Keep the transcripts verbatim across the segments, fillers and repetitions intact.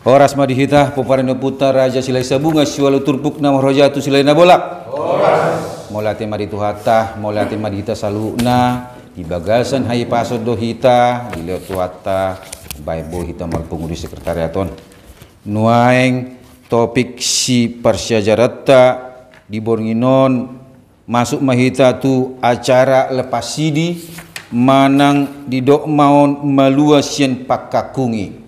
Horas madihita poparendo puta raja silai sabunga siwalu turpuk nama rojatu silai nabolak. Horas. Molate maritu hata, molate madihita saluna, di bagasan hai pasod do hita, di leo tuata, baibo hita malpunguri sekretariaton. Nuaeng topik si persyajarata di Bornginon masuk mahita tu acara lepas sidi manang di dok maon maluasien pakakungi.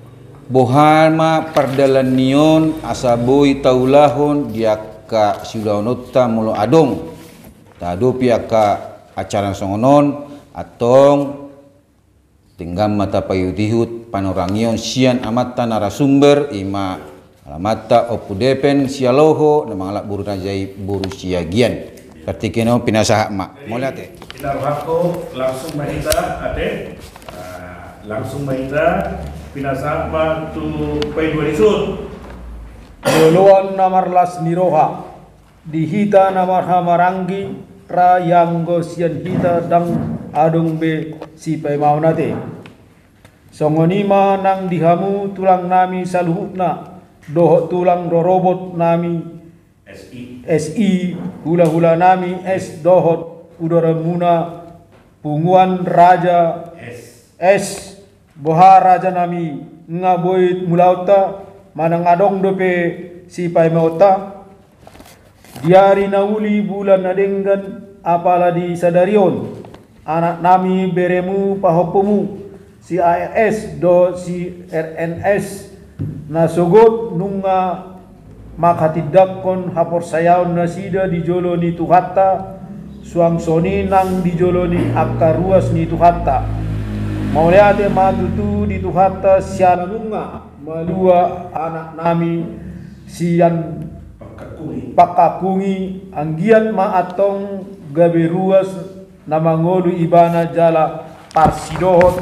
Bohama perdalanion asaboi taulahon diaka siudaunotta mulo adong tado piaka acara songonon atong tinggam mata payutihut panorangion sian amata narasumber ima alamata opudepen sialoho namang alak buru najai buru siagian pertikeno pinasah mak molate Ilarhako langsung mahita ate langsung mahita pinasapa tu paiduarisud Duluan namar las niroha dihita namar hamarangi rayanggo sian hita dang adung be si paimaunate songonima nang dihamu tulang nami saluhutna dohot tulang do robot nami S I S I hula hula nami S dohot udara muna punguan raja S S boha raja nami ngaboit mulauta manang adong dope si paimauta diari nauli bulan nadenggan apala di sadarion anak nami beremu pahopomu si A R S do si R N S nasogot nunga makatidakon hapor sayaon nasida di jolo ni tuhatta suang soni nang di jolo ni akaruas ni tuhatta Mauliate matutu di tuhata siana nunga malua anak nami sian pakakungi pakakungi anggiat ma atong gaberuas namangolu ibana jala parsidohot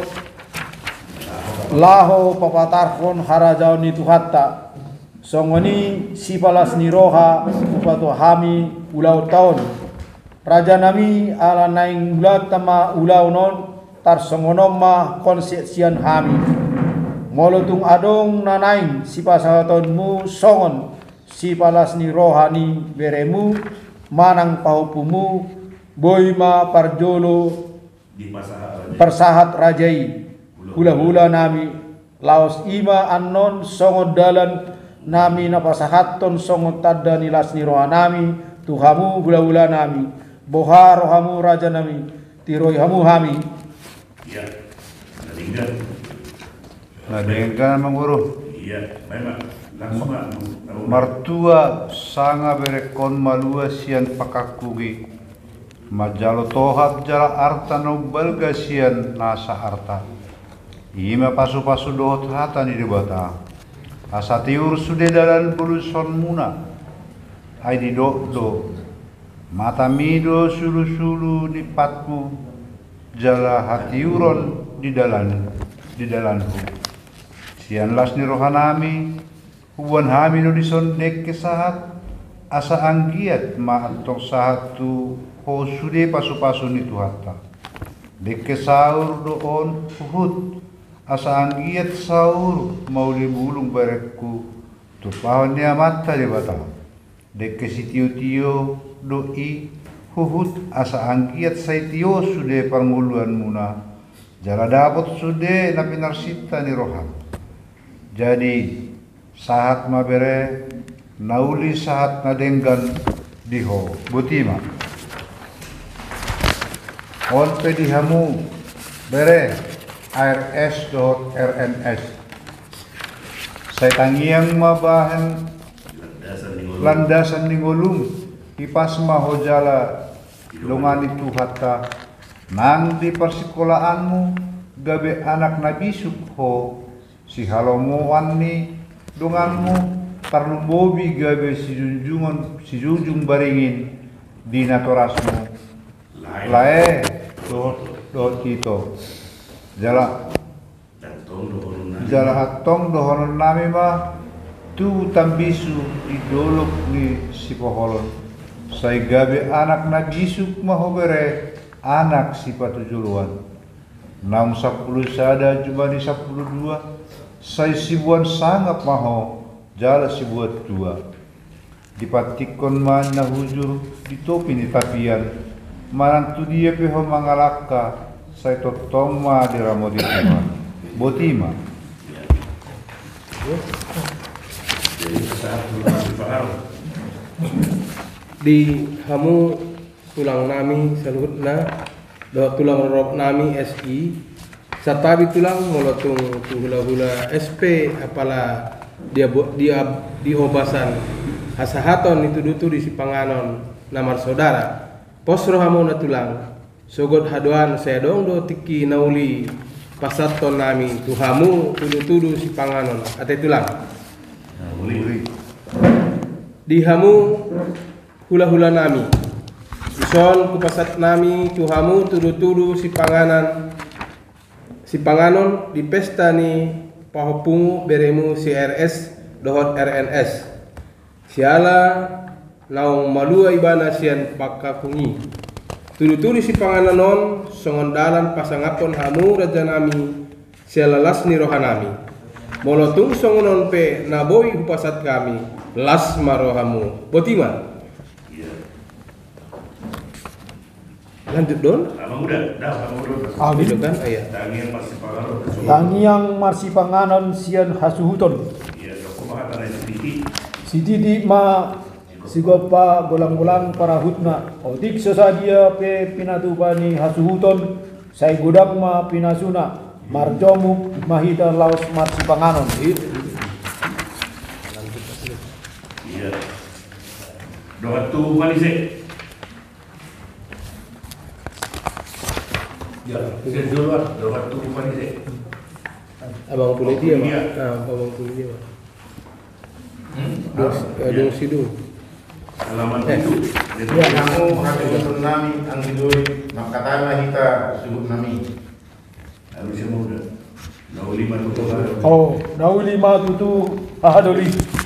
laho papatarfon harajaon ni tuhata songoni sipalas niroha upato hami ulau taon raja nami ala naing ulat tama ulau non tar songonoma konsesian hami molotung adong nanaing si pasatonmu songon si palas ni rohani beremu manang pahupumu boima parjolo di pasahat persahat rajai hula hula nami laos ima anon songon dalan nami napasahaton songon tadda nilas ni rohanami tuhamu hula hula nami boha rohamu raja nami tiroi hamu hami. iya nadinggan nadinggan manguru iya memang langsung martua sanga berekon malua sian pakakugi majalo tohat jala arta no balga sian nasa arta ima pasu-pasu dohot hata ni dibata asatiur sude dalan buluson muna ai di do do mata mido sulu-sulu di patmu jala hatiuron di dalan di dalanku sian las ni rohanami huwan hami no dison dek kesahat asa anggiat ma antok satu ho sude pasu-pasu ni tuhata dek kesaur doon uhut asa anggiat saur mau di bulung barekku tupahon ni amata di bata dek kesitio-tio doi huhut asa angkiat saitio sude parmuluan muna jala dapat sude na pinarsita ni roham jadi sahat mabere nauli sahat nadenggan diho butima on pedihamu bere A R S dot R N S saya tangiang mabahan landasan ningolum ipas mahojala lungan itu hatta nang di persekolahanmu gabe anak nabisuk ho si halomuan ni dunganmu tarlumbobi gabe si junjungan si junjung baringin di natorasmu lae do do kito jala jala hatong dohonon nami mah tu tambisu idolok ni si poholon say gabe anak nabisuk mahobere anak si patujuluan enam sepuluh sada jumani sepuluh dua Sai sibuan sangap maho jala sibuat dua. Dipatikon man na hujur di topi ni tapian. Marantu dia peho mangalaka sai totong ma di ramo di tuman. Botima. Jadi pasaha tulang dipaham. Di hamu tulang nami saluhutna do tulang rorok nami S I satabi tulang molotung hula-hula S P apala dia dia diobasan hasahaton itu dutu di sipanganon namar saudara posro hamuna tulang sogot hadoan saya dong do tiki nauli pasaton nami tuhamu tudu-tudu sipanganon ate tulang di hamu hula-hula nami ison kupasat nami tuhamu tudu-tudu sipanganan si panganon di pesta ni pahopungu beremu C R S dohot R N S siala naung malua ibana sian pakakungi tudu-tudu si pangananon songondalan pasangapon hamu raja nami siala las ni rohanami molotung songonon pe naboi upasat kami las marohamu botima. Lanjut don. Abang udah, dah abang udah. Amin. Itu kan ayah. Tangian masih pangaruh. Tangiang marsipanganon sian hasuhuton. Iya, aku mah kata sedikit. Si Didi ma sigopa golang-golang para hutna. Otik sesadia pe pinatubani hasuhuton. Sai gudak ma pinasuna. Marjomu mahita laos marsipanganon. Iya. Doa tu manisnya. Ya, kita dulu lah. Doa tu manisnya. Abang pulih dia mah. Iya. Ah, abang pulih dia mah. Hmm? Dos, dong sidung. Halaman Eh. itu. Ya, namu hakikatun nami ang hidoy makatama hita subut nami. Harusnya muda. Nauli lima tu baru. Oh, nauli ma tutu ahadoli.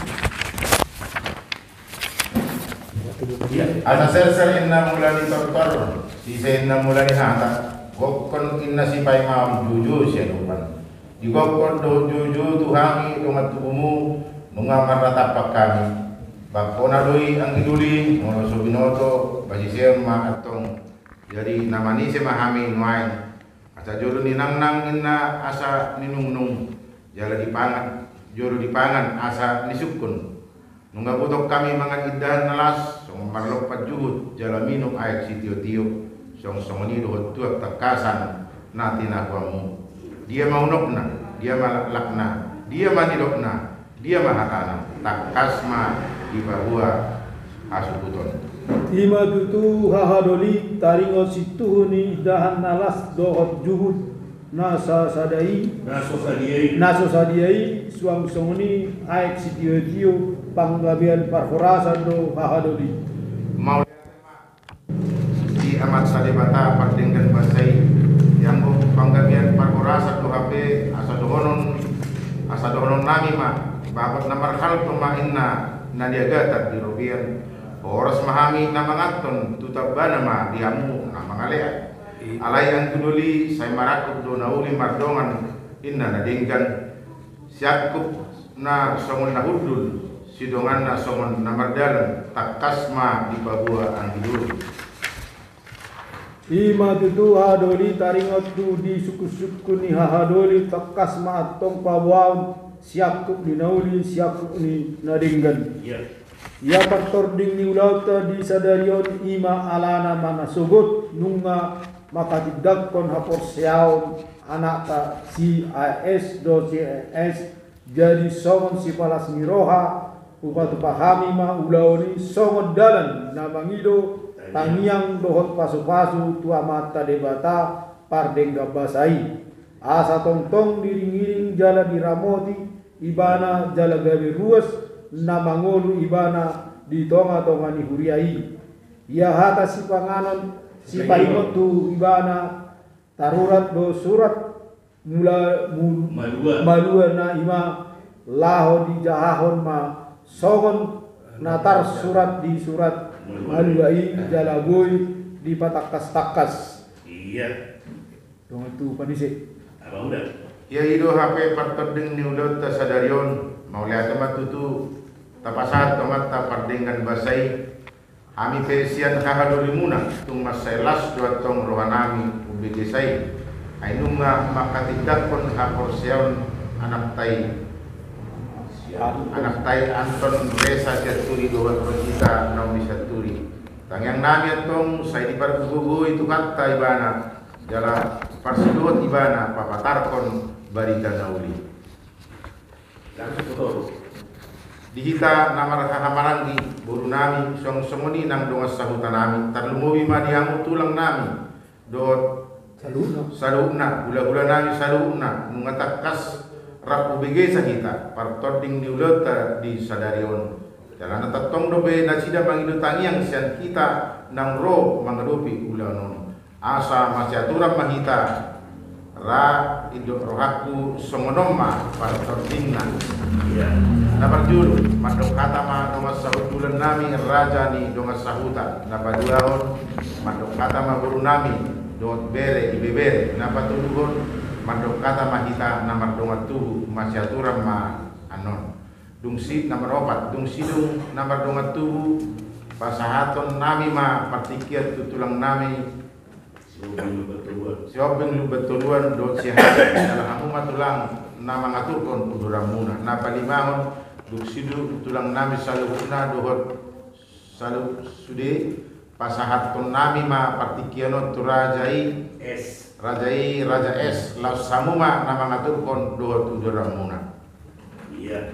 Iya. Asa ser-ser inna mulani tortor, sisa inna mulani hata. Gokon inna si pai maam juju siya lupan. Di gokon do juju tuhangi tungat tubumu nungamar ratapak kami. Bakona doi ang iduli mono subinoto basi siya maatong. Jadi namani si mahami nuain. Asa juru ni nang nang inna asa ninungnung. Jala di pangan, juru di pangan asa nisukun. Nungga butok kami mga idahan nalas, song marlok pajuhut, jala minum ayak si tiyo-tiyo. Song song ni dohot tuak takasan na tinakwamu. Dia maunok na, dia malak na, dia manilok na, dia mahatana. Takasma di bahua asuputon. Ima tutu hahadoli taringo situhuni dahan nalas dohot juhud nasa sadai Naso sadiai. naso sadiai suang songoni aek sitio-tio panggabian parforasan do hahadoli. Mau di amat sadebata pardenggan basai yang panggabian parkorasa tu H P asa dohonon asa dohonon nami ma babat namar hal tumainna nadiaga tat di robian oras mahami na mangaton tutabana ma diamu na mangalea alay ang tuduli say marakop do nauli mardongan inna nadinggan siakup na songon na hudul sidongan na songon na mardalan takasma di babua ang hidur. Ima tutu hahadoli taringot tu di suku-suku ni hahadoli takas maatong pabuaw siakup ni nauli siakup ni nadinggan. Iya. Ia faktor ding ni ulauta di sadarion ima alana mana sugut nunga makatidag kon hapor siyaw anak ta C I S do C I S jadi songon si palas miroha upatu pahami ma ulauni songon dalan na mangido tangiang dohot pasu-pasu tua mata debata pardengga basai asa tongtong diring-iring jala diramoti ibana jala gawe ruas na mangolu ibana di tonga-tonga ni huriai ia hata si panganon si paringot tu ibana tarurat do surat mula mul, Malua. malua na ima laho di jahahon ma songon natar surat di surat maluai jalagoi di patakas-takas. Iya. Dong itu panisik. Abang udah. Ya ido H P partoding ni ulot ta sadarion maulia temat tutu tapasat tomat ta pardengan basai ami pesian hahadorimuna tung masailas dua tong rohanami ubigesai ainunga makatidak kon haporseon anak tai anak tai Anton Resa Syaturi doa kita naumi Syaturi tangyang nami atong say di pargugugo itu kata ibana jala parsidot ibana papatarkon barida nauli dihita namar hamarangi buru nami song somoni nang dongas sahutan nami tarlumuwi maniamu tulang nami dot saluna saluna gula-gula nami saluna nungatakas rapu bege sahita partoding diulota di sadarion jalan tatong dobe nasida mangidu tangiang sian kita nang ro mangadopi ulanon asa masyatura mahita ra ido rohaku songonoma partodingna iya naparjulu madong kata ma dongas sahut bulan nami raja ni dongas sahuta napaduahon madong kata ma buru nami dot bere ibebere napatulugon mandok kata mahita namar dongat tuhu masyatura ma anon dungsi namar opat dungsi dung namar dongat tuhu pasahaton nami ma partikiat tutulang nami siobeng lu betuluan dot sihat dalam amu matulang nama ngaturkon uduramuna napa limahon dungsi du tulang nami saluhuna dohot salu sude pasahaton nami ma partikianot turajai es Rajai Raja S laus samuma nama ngaturkon doa tujuramuna. Iya.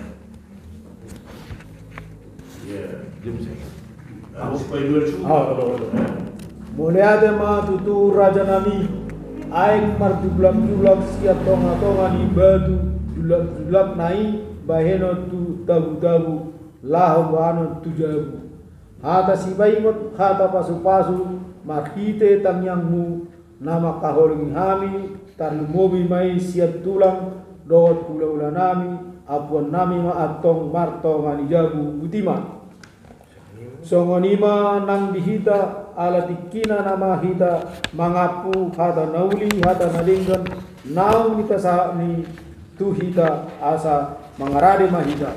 Iya. Jom saya. Aku supaya dua suhu. Mulai ada ma tutu raja nami, aing mar jublam jublam siap tonga tonga ni batu jublam jublam nai baheno tu tabu tabu lahu anu tujabu. Hata si baimot hata pasu pasu marhite tangyangmu nama kaholing hami tarlumobi mai siap tulang dot pula ula nami apuan nami ma atong marto ngani jabu butima songonima nang dihita ala tikina nama hita mangapu hata nauli hata nalinggan naung nita sa ni tu hita asa mangarade mahita.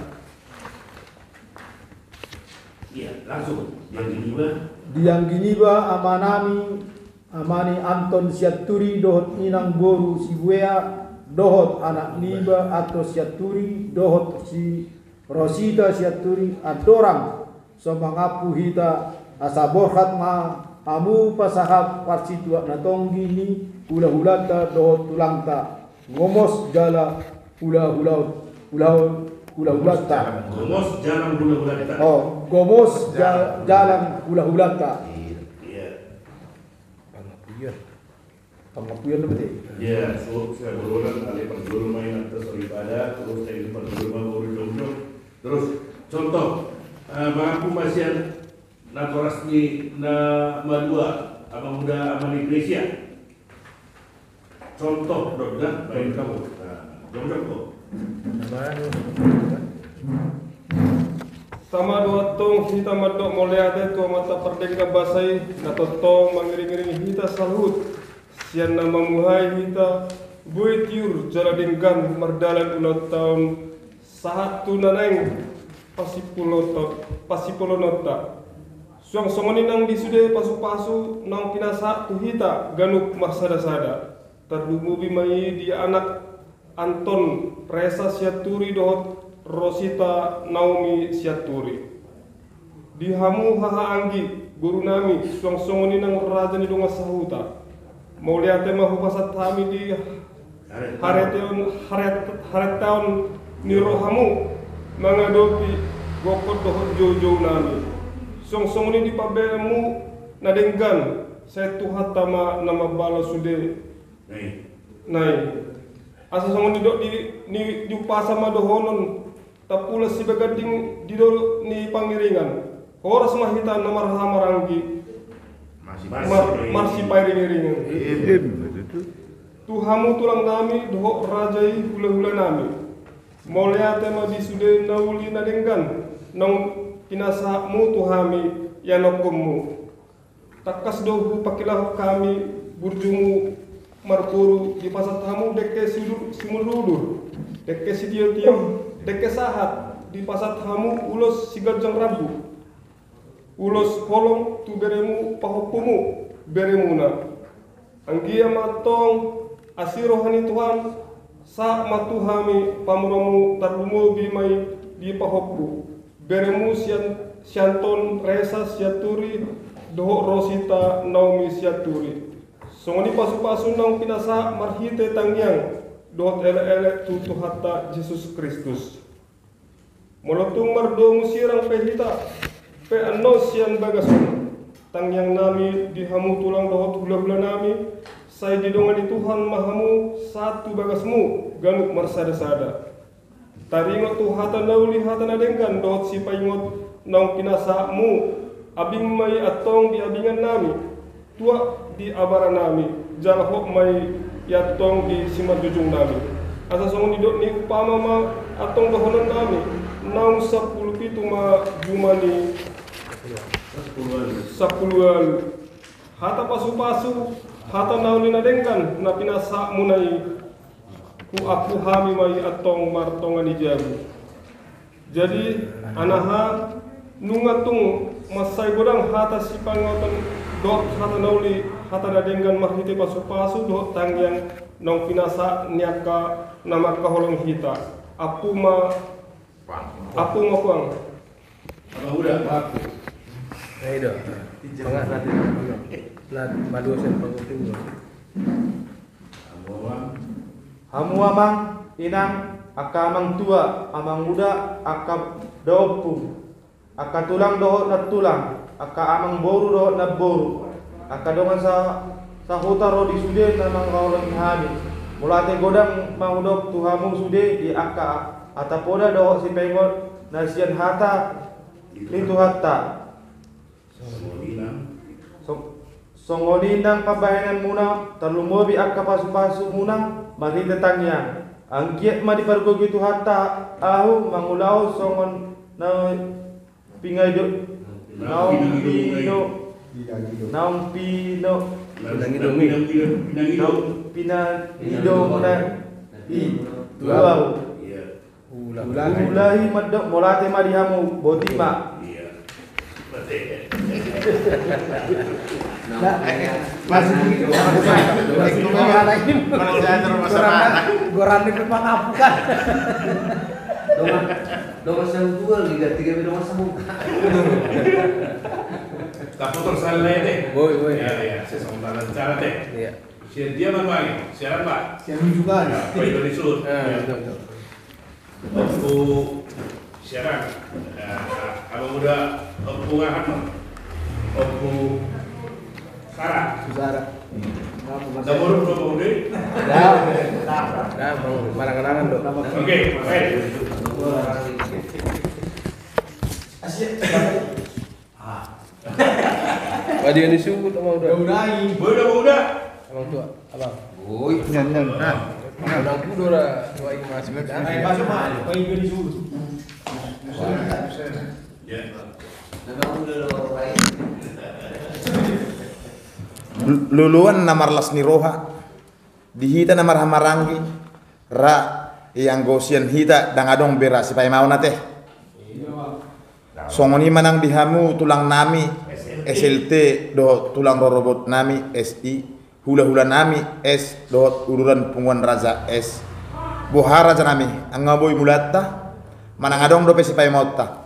Iya langsung yang giniba diang giniba amanami amani Anton Syaturi dohot inang boru si Buea dohot anak niba atau Syaturi dohot si Rosita Syaturi adorang so mangapu hita asa borhat ma amu pasahap parsitua natonggi ni hula hulata dohot tulangta ngomos jala hula hulaut hulaut hula hulata gomos jalan hula hulata oh gomos jalan hula hulata pengapuyan lebih. Ya, so saya berulang kali penjual main atas daripada terus saya penjual baru jom terus contoh mengaku masih na koras ni na madua abang muda aman Indonesia contoh dok kan baik kamu jom jom kok sama dua tong kita madok moleade tua mata perdeka basai na totong mangiring-iring kita salut sian nama muhai hita buit yur jala denggan mardalan ulat tahun satu naneng pasipulota pasipulonota suang somoni nang disude pasu-pasu nang kinasa tu hita ganuk masada-sada terdumubi mai dia anak Anton Resa Syaturi dohot Rosita Naomi Syaturi dihamu haha anggi guru nami suang somoni nang raja ni donga sahuta mau lihat tema hupasat kami di hari tahun hari hari tahun nirohamu mengadopi gokot dohot jojo nami song song ini di pabelmu nadenggan saya tuhat tama nama bala sude nai asa song ini dok di ni di pasama dohonon tapula si begading di do ni pangiringan horas mahita nama rahamaranggi masih pairing-iringan tuhamu tulang nami dohok rajai hula-hula nami molea tema bisude nauli nadenggan nong kinasahmu tuhami yanokummu takas dohu pakilah kami burjumu marpuru di pasat hamu dekke sidur simuludur dekke sidio tiam dekke sahat di pasat hamu ulos sigajang rabu ulos kolong tu beremu pahopumu beremuna anggia matong asirohani Tuhan sa matuhami pamuramu tarlumo bimai di pahoppu beremu sian sianton resa siaturi doho rosita naumi siaturi songoni pasu-pasu nang pinasa marhite tangyang dohot ele-ele tutu hatta Yesus Kristus molotung mardo musirang pehita pe anno sian bagasun tangyang nami dihamu tulang dohot hula-hula nami saya didongani Tuhan mahamu satu bagasmu ganuk marsada-sada taringot tu hata nauli hata nadengkan dohot si paingot nang pinasamu abing mai atong di abingan nami tua di abara nami jalhok mai yatong di simat jujung nami asa songon didok ni upama ma atong dohonan nami nang sepuluh pitu ma jumani sepuluhan hata pasu-pasu hata nauli nadengkan na pinasa munai ku aku hami mai atong martongan ijabu jadi anaha nungatung masai godang hata si pangotan dot hata nauli hata nadengkan marhite pasu-pasu dot tangyang nong pinasa niaka nama kaholong hita apu ma apu ma kuang Apa udah aku? Ayo dah. Jangan nanti. Lat malu sen pengutin. Hamu amang inang aka amang tua amang muda aka dopu aka tulang dohot na tulang aka amang boru dohot na boru aka dongan sa sa huta ro di sude namang kaulang hami mulate godang maudok tuhamu sude di aka atapoda dohot si pengot nasian hata itu hatta songoninang pabahenan muna talumobi akka pasu-pasu muna mari tetangnya angkiat ma di pargo gitu hatta ahu mangulao songon na pingay do naong pino naong pino naong pinagidong na i tuaw ulahi madok molate madihamu botima masih begitu goran di depan apa kan nomor dua liga tiga nomor satu Tapi tersalah deh. Boy, boy. Ya, ya, sesuatu cara deh. Iya. Siapa dia mana? Siapa Pak? Siapa juga? Pak Indonesia. Ah, betul betul. Waktu siaran, abang muda, waktu ngahan, waktu Sarah. Sarah. Nomor berapa udah? Dah. Dah, bang, marang-marangan dok. Oke, baik. Asyik. Wadi yang disebut sama udah. Udahi. Udah, udah. Abang tua, abang. Oi, Nyan nyan. Abang kudo lah, tua ini masih muda. Ayo masuk mah. Kau ingin disuruh. Ya. Luluan namar las ni roha dihita namar hamarangi ra yang gosian hita dangadong bera sipai mau nate songoni manang dihamu tulang nami S L T do tulang robot nami S I hula-hula nami S do ururan punguan raja S bohara raja nami angaboy mulatta manang adong do sipai mau ta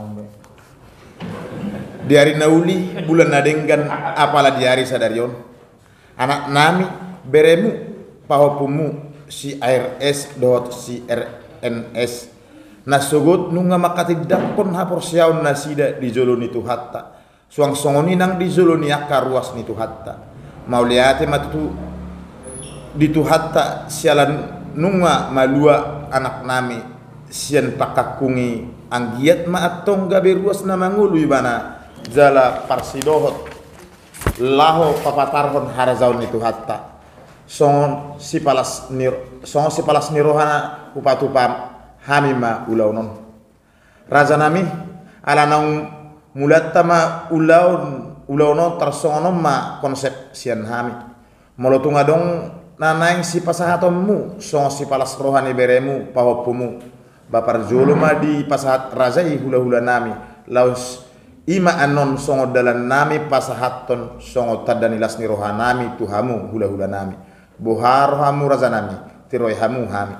di hari nauli bulan nadenggan apalah di hari sadarion anak nami beremu pahopumu si R S dot si R N S nasugut nunga makatidak pun hapor siaun nasida di joloni tu hatta suang songoni nang di joloni akka ruas ni tu hatta mauliate matu di tu hatta sialan nunga malua anak nami sian pakakungi anggiat ma atong gabe ruas na mangulu ibana jala parsidohot laho papatarhon harazaun itu hatta songon si palas nir songon si palas nirohana upatupam hamima ulaunon raja nami ala naung mulatta ma ulaun ulaunon tersongonon ma konsep sian hami molotunga dong nanaing si pasahatonmu songo si palas rohani beremu pahopumu bapar juluma di pasahat razai hula-hula nami laus ima anon songo dalan nami pasahaton songo tadani lasni rohanami tuhamu hula-hula nami bohar rohamu raza nami tiroi hamu hami.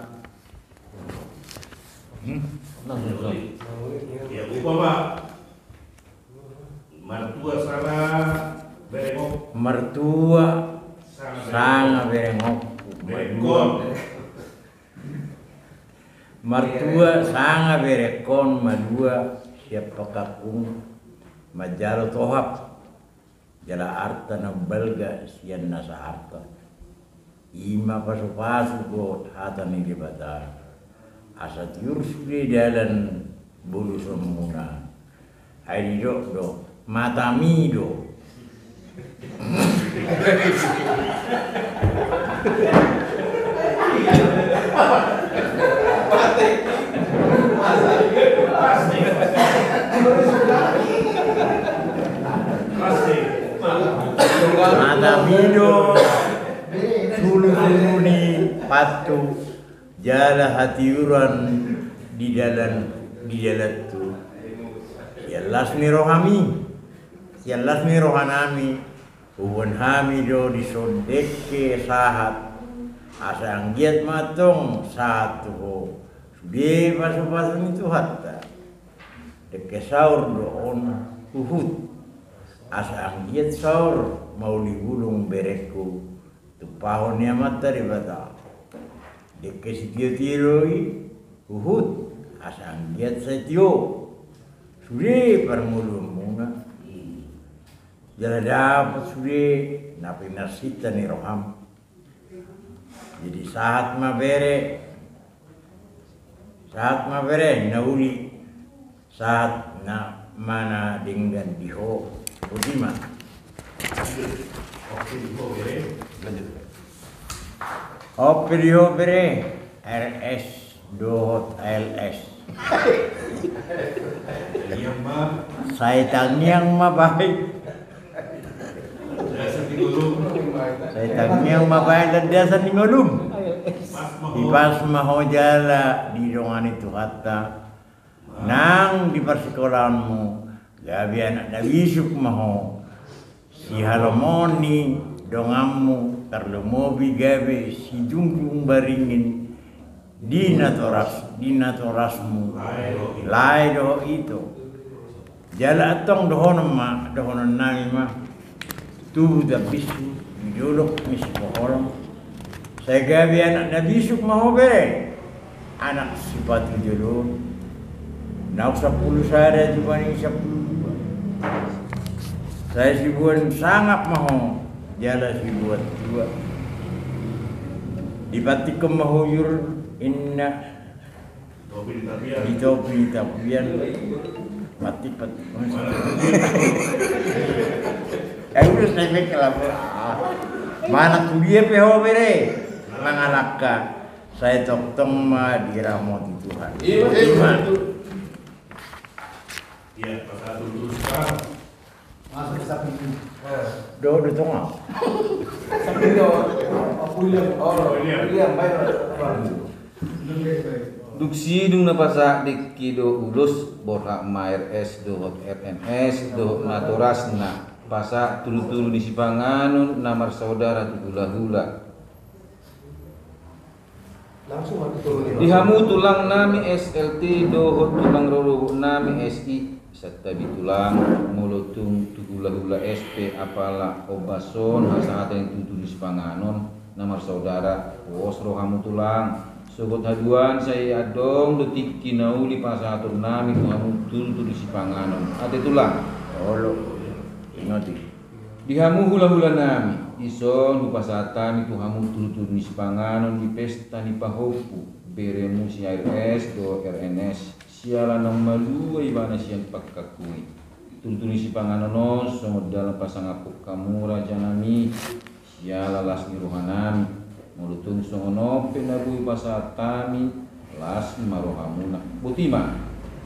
Ya upama mertua sana berengok mertua sana berengok berengok mertua sanga berekon madua siapa kakung majalo tohap jala arta na balga sian nasa arta ima pasu-pasu ko hata ni dibata asa tiur sudah dalan bulu semuna hai do do matami do matamido sulu-sulu ni patu jala hatiuran di dalam di dalam tu yalas ni rohami yalas ni rohanami uwan hamido di sodeke sahat asang giat matong satu sudah pasu-pasu itu hatta deke saur doon uhud asang giat saur mau digulung bereku tu pahonnya mata ribata deke sitio tiroi uhud asang giat setio sudah permulung muna jala dapat sudah napi nasita ni roham jadi saat mabere saat mabere nauli saat na mana dengan diho budima oke diho bere R S dot L S saya tangyang mabay saya tangyang mabay dan dasa ni ngolum ipas mahojala di dongan itu kata nang di persekolahanmu gabi anak nawisuk maho si halomoni dongamu terlemobi gabi si jungkung baringin di natoras di natorasmu lai do itu jala atong dohonon ma dohonon nami ma tu da bisu jolok misi pohorong saya gabi anak nabisuk maho bere anak sifat jolok nak sepuluh saya dibanding sepuluh saya sibuan sangat maho jala sibuan dua dibatik ke mahuyur inna di topi tapian mati pati eh udah saya mikir mana kuliah peho bere mangalaka saya tok-tok ma dirahmati Tuhan iman ya pasal dulu sekarang masuk ke sapi itu do do tonga sapi itu William oh William baik Duksi dung napasa dikido ulus borak mair S dohot R N S dohot naturas na pasa tulu-tulu di sipanganun namar saudara tuhula-hula langsung mati turun dihamu tulang nami S L T dohot tulang roro nami S I serta bitulang mulutung tuhula-hula S P apala obason hasangat yang tutu di sipanganon namar saudara wos rohamu tulang sogot haduan saya adong detik kinauli pasatur nami tuhamu tutu di sipanganon ate tulang olo ingoti dihamu hula-hula nami ison hupasatami tuhamu tutu di sipanganon di pesta ni pahopu beremu si R S do R N S siala nang malu ibana siang pakkakui tutu di sipanganon somod dalam pasangapuk kamu raja nami siala lasni rohanami mulutun songono penabui pasatami las marohamuna butima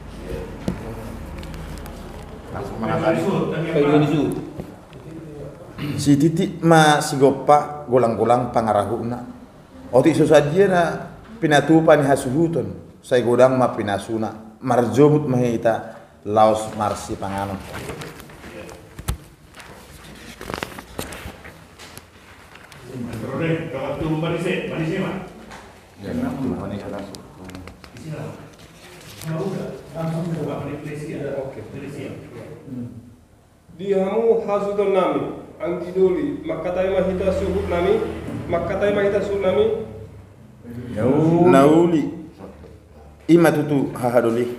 Langsung mana tadi? kayu disut Si titik ma si gopa golang-golang pangarahuna. Oti susadia na pinatupan hasuhuton. Saya godang ma pinasuna. Marjomut mahita laos marsi panganon. Terus kalau tu manisnya, manisnya mah. Ya, manisnya langsung. Isilah. Nah udah, langsung buka manisnya ada oke, manisnya. Di hamu hasuton nami, angki doli, makatai mahita suhut nami, makatai mahita suhut nami. Nauli. Ima tutu hahadoli.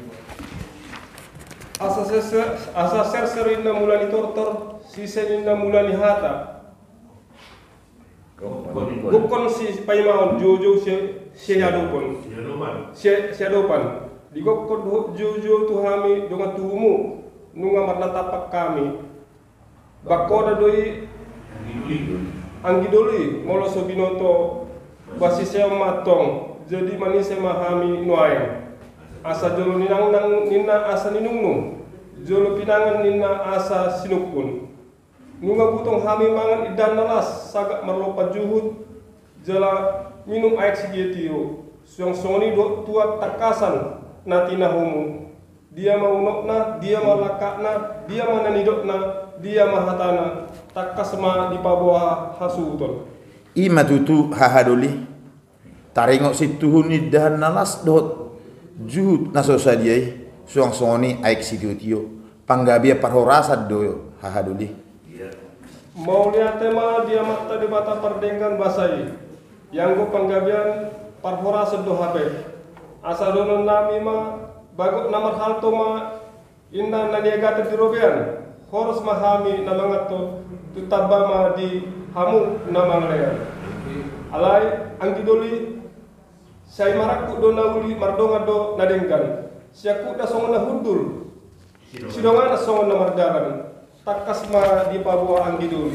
Asa ser asa ser serinda mulani tortor, siseninda mulani hata. Gokon si paimaon jojo si si hadopon. Si si hadopan. Di gokon jojo tuhami dengan tuhumu nunga marlatapak kami. Bakoda doi anggi doli moloso binoto basisnya matong jadi manisnya mahami nuayang asa jolo ninang nang nina asa ninungnung jolo pinangan nina asa sinukun nunga butong hami mangan idan nalas sagak marlopa juhud jala minum air sigetio suang songoni do tua takasan natina homu dia maunokna dia malakakna dia mananidokna dia mahatana takasma di paboha hasuton. Ima tutu hahadoli taringok situhuni dan nalas dot juhud naso sadiai suang songoni aik sidiotio panggabia parhorasad do hahadoli. Mau lihat tema dia mata di mata perdenggan basai yang go panggabian parhorasad do hape asadonon nami ma bagok namar halto ma inna naniagata dirobean horos mahami namangato tutabama di hamu namangrean alai angki doli sai maraku do nauli mardonga do nadengkan siaku da songona hundul sidonga na songona mardaran takasma di pabua angki doli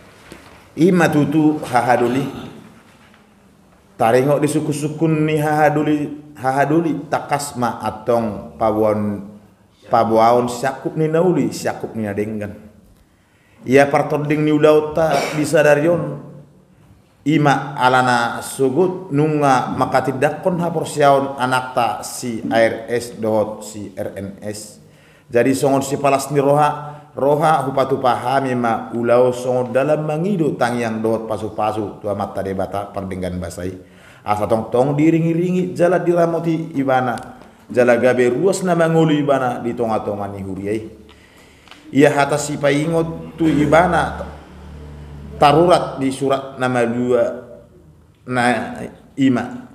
Ima tutu hahadoli taringok di suku-sukun ni hahadoli hahadoli takasma atong pabuan pabuaon syakup ni nauli syakup ni nadenggan ia partoding ni ulauta disadarion ima alana sugut nunga makatidakon haporsiaon anakta si A R S dot si R N S jadi songon si palas ni roha roha hupatu pahami ma ulau songon dalam mangido tangyang dot pasu-pasu tua mata debata perdenggan basai asa tong tong diringi-ringi jala diramoti ibana jala gabe ruas na manguli ibana di tonga-tonga ni huriai ia hata si paingot tu ibana tarurat di surat nama dua na ima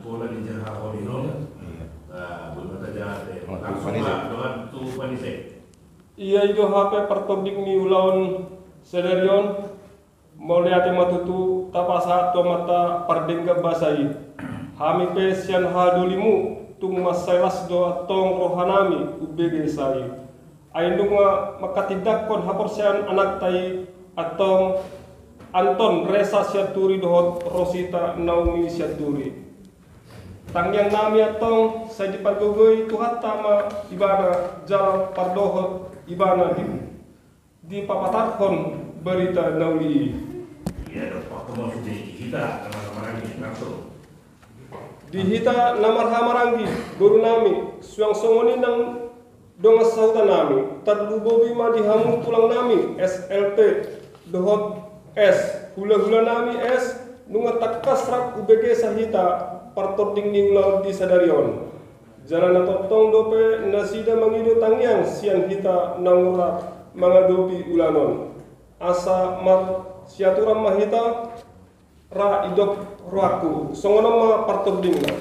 iya itu H P pertodik ni ulaun sedarion mau lihat matutu tapasa to mata pardengga basai hami pesian hadulimu tung masailas do atong rohanami ubege sai aindunga makatidakon haporsian anak tai atong Anton Resa Syaturi dohot Rosita Naomi Syaturi tangyang nami atong sa di paggugoy tuhat tama ibana jal pardohot ibana di di papatarhon berita nauli iya dok waktu mau di kita nama-nama langsung di hita namar hamarangi guru nami suang songoni nang dongas sauta nami tadlubobi ma di hamu tulang nami S L T dohot S hula-hula nami S nunga takkas rak U B G sahita partoding ni ulau di sadarion jalan totong dope nasida mangido tangyang siang hita nangura mangadopi ulanon asa mat siaturam mahita ra idok ruaku songono ma partoding na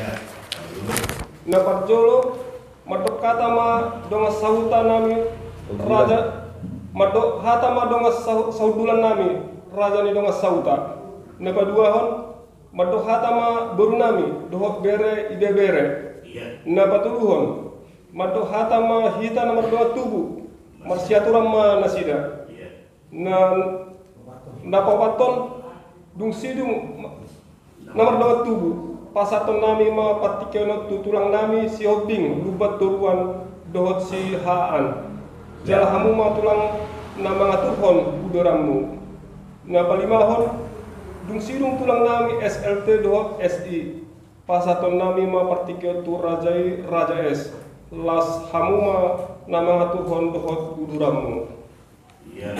na parjolo madok kata ma donga sahuta nami raja madok hata ma donga saudulan nami raja ni donga sauta na paduahon madok hata ma boru nami dohok bere ide bere na patuluhon madok hata ma hita na mardoa tubu marsiaturam ma nasida na na papaton dung sidung nomor dua tubuh pasaton nami ma patikeno tutulang nami si hobing lubat turuan dohot si haan jala hamu ma tulang na mga tuhon udoramu. Nga palimahon, dung sirung tulang nami S L T dohot S I. Pasaton nami ma partikyo tu rajai raja S. Las hamuma na mga tuhon dohot udoramu. Iya.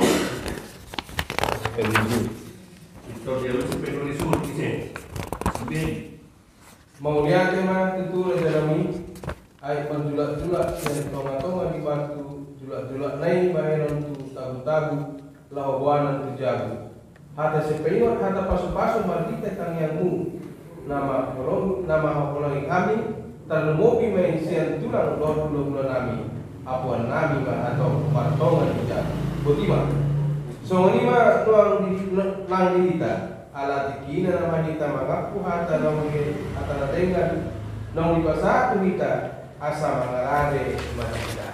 Historia lu supaya risul kisah. Bien. Maunya tema itu rejalami ay panjulak-julak dan tonga-tonga di batu julak-julak naik bayaran tu tabu-tabu lahuanan tu jago. Hata sepenuh hata pasu-pasu mardita kang yangmu nama kolong nama kolongi kami terlemobi main sian tulang dua puluh bulan nami apuan nami ma atau partongan di jago. Bagaimana? So ini mah tuang di lang dilita ala tikina nama kita mengaku hata nong hata nadengan nong di pasatu kita asa mangalade manita.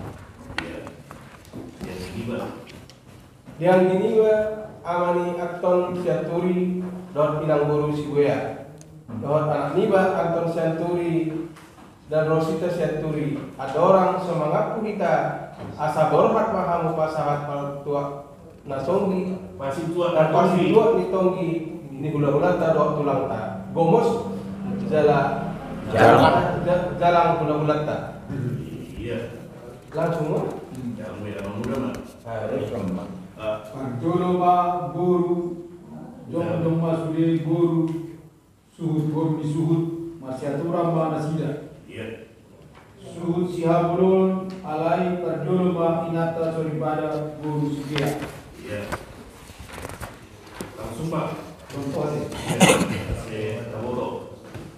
Yang ini mah amani akton siaturi dot pinang boru sibuya. Dot anak niba akton siaturi dan Rosita siaturi. Ada orang semangaku kita asa borhat mahamu pasahat tua nasonggi Masih tua dan pasti tua ni tonggi ni gula-gula ta do tulang ta gomos jala jalan jalan gula-gula ta iya langsung mo yang muda muda mah harus sama Pantolo ba guru jom jom masude guru suhut guru di suhut masih aturan ba nasida iya suhut sihabulun alai pantolo ba inata soribada guru sugia. Iya. Langsung Pak. Contohnya. Saya tahu.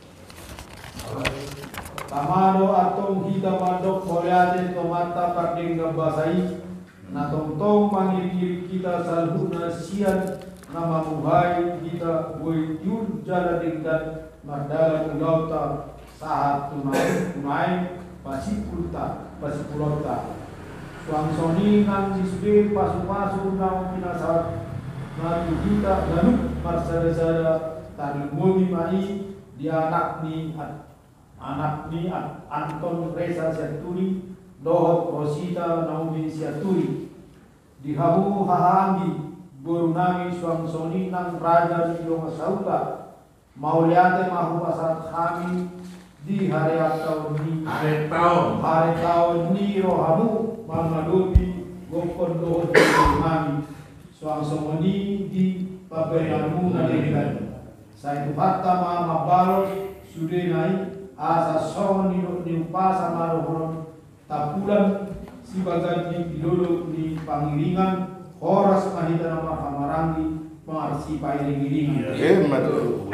Tamado atong hita mandok koleate tomata parding nabasai na tongtong mangiri kita salhuna sian na mamuhay kita boy yun jala dingkan madala kulauta saat tunai tunai pasipulta pasipulota suang soni nang disbe pasu-pasu nang pinasat na kita ganuk marsada-sada tani momi mai di anak ni anak ni Anton Reza Siaturi dohot Rosita Naomi Siaturi di hamu hahangi guru nami suang soni nang raja di Yoma Sauta mauliate mahu pasat kami di hari tahun ni Hari tahun hari tahun ni rohamu mangadobi gokon dohot kami suang soni di paberianmu nadekan saya hatta ma mabalos sudah naik asa son ni ni upasa marohon tapulan si bagati pilolo ni pangiringan horas mahita nama kamarangi pengarsi pairingiringan iya betul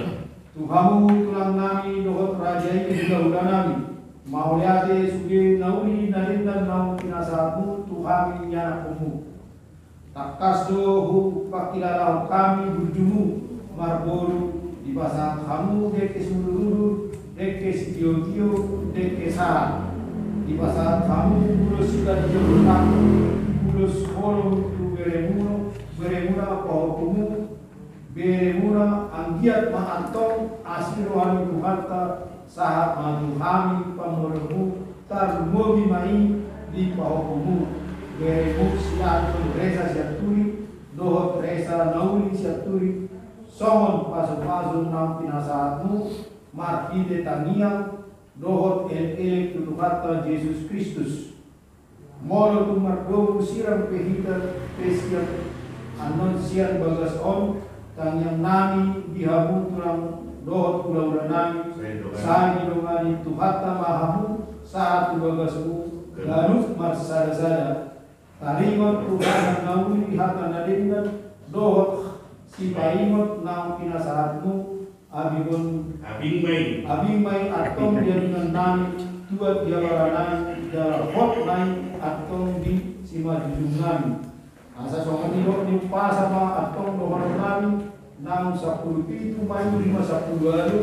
Tuhamu tulang nami dohot rajai kedua nami mauliate suge nauli nalindan nau pinasamu tuhami nyanakumu takas dohu pakilalau kami berjumu marboru di pasar kamu deke seluruh deke sitio-tio deke sarang di pasar kamu bulus sudah dijemput bulus kolom tu beremuna beremuna paukumu beremuna anggiat ma'antong asli rohani tuharta sahat maduhami pamoremu tarmobi mai di paukumu beremu siatun resa siaturi dohot resa nauli siaturi songon pasu-pasu nam pinasaatmu markide taniang dohot el-elek tutukata Yesus Kristus molo tu mardomu siram pehita pesian anon sian bagas on tanyang nami dihabu tulang dohot pulau nami sani dongani tuhata mahamu saat tu bagasmu garuk marsada-sada taringot tuhan nauli hata nadingan dohot si paimot nang pinasahatmu abibon abing abing may atong jaringan nami tuat diawaranay darahot nay atong di si majujung nami asa songan nilo ni pasama atong dohon nami nang sapuluh pitu mayu lima sapuluh alu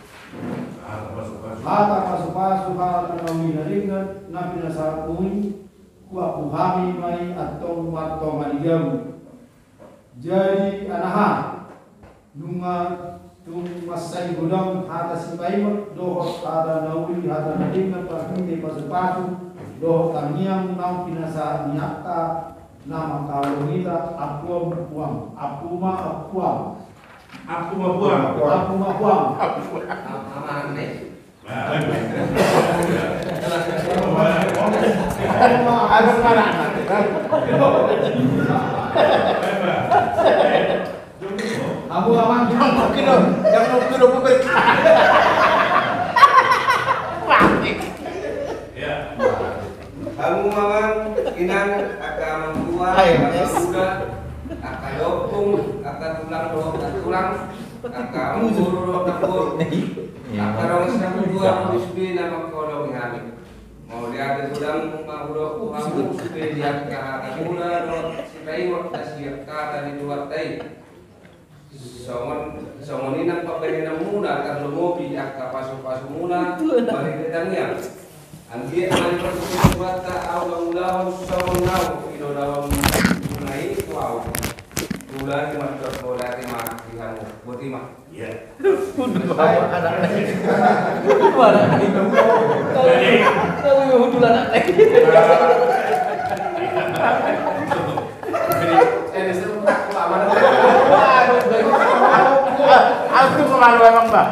hata pasu-pasu hata nawi naringan na pinasahatmu kuat kuhami may atong matong manigamu jadi anahan nunga tung masay gudang hata si paimot dohot hata nauli hata nadingan parhinde pasu-pasu dohot tangiang nang pinasa niakta nama kalau kita aku buang, aku mah buang, Aku mau buang. aku mah buang. Aman nih. Ada mana? Kamu aman, Mungkin dong, yang mau dulu berbeda. Ya. Kamu mamang inang akan tua, akan muda, akan dopung, akan tulang doh, tulang, akan buru doh dapur, akan orang sedang dua musbi nama kolong kami. Mau lihat tulang mahuro kamu supaya dia akan mula doh sipai waktu siap kata di luar tay. Somon somon ini nampak benar muna akan lomobi akan pasu-pasu muna balik datangnya. Anggi mali persuasi buat tak awal mula somon nau ino dalam munai itu awal. Bulan cuma terbola lima di kamu, buat lima. Iya. Aku kemalu emang mbak.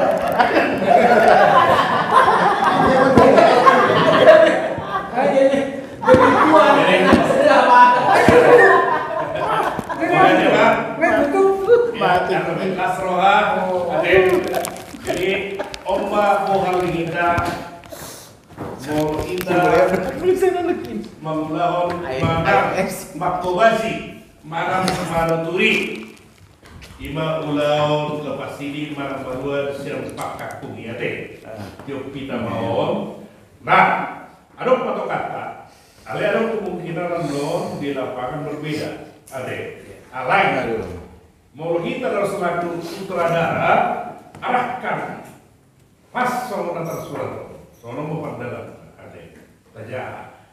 Kasroha, jadi omba bohal kita, mau kita memulahon maktobasi, marang manuturi, ima ulahon lepas ini marang baruan siang pakak kungiate, tiup kita mau, nah, ada patut kata, ale ada kemungkinan non di lapangan berbeda, ada, alai. Mau kita harus selaku sutradara arahkan pas soal antar surat soal mau dalam ada saja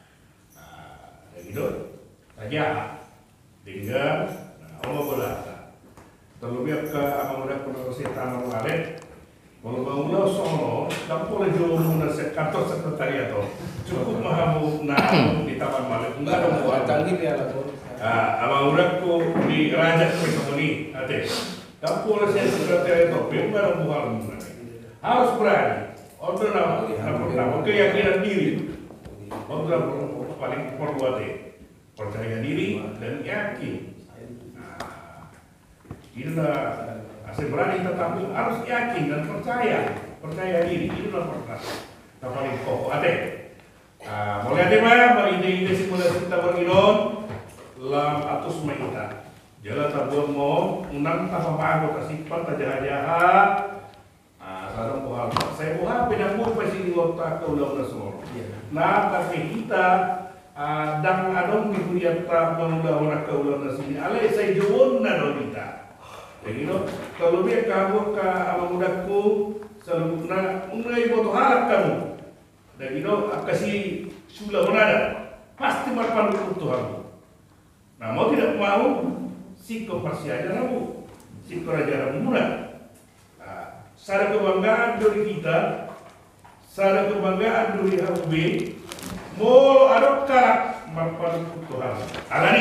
ada gitu saja tinggal Allah berlata terlebih ke abang udah pernah setan orang kalau bangun soal tak boleh jauh muna kantor sekretariat cukup mahamu nah di taman malam enggak ada buat canggih ya lah. Ah, abang udah ku di raja ini, ade. Tak boleh saya sekretariat itu, bukan bukan harus berani. Order nama, nama keyakinan diri. Order paling perlu ade, percaya diri dan yakin. Nah, inilah asal berani tetapi harus yakin dan percaya, percaya diri. Inilah perkara yang paling pokok ade. Ah, mulai ade mana? Bagi ide-ide simulasi kita bergilon. Lam atus maita jala tabur mo unang tapapago kasipan tajaha-jaha ah sarang buhal saya buhal pinamur pa sini wata kaulang nasor na tapi kita dang adong mihuyata mangula kaulang nasini alay say jawon na do kita jadi no kalau dia kamu ka amamudakku salubna unay boto halak kamu dan ino kasih sula monada pasti marpan Tuhan. Nah, mau tidak mau, siko pasti aja rabu, siko raja rabu murah. Nah, sada kebanggaan dari kita, sada kebanggaan dari H B, mau adok karak marpan Tuhan. Alani,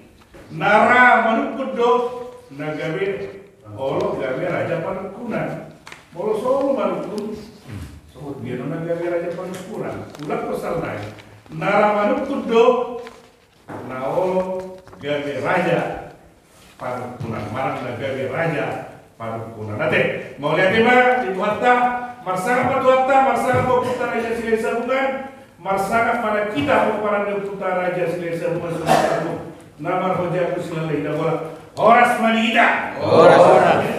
nara manukut do, nagabe, olo gabe raja panukunan, mau solo manukut, so dia nagabe raja panukunan, ulat pasal naik, nara manukut do, na olo gabe raja parukunan marang na gabe raja parukunan nate mau lihat lima di tuhatta marsanga patuhatta marsanga po puta raja silai sabungan marsanga pada kita po para puta raja silai sabungan nama roja ku silai dabola horas manida horas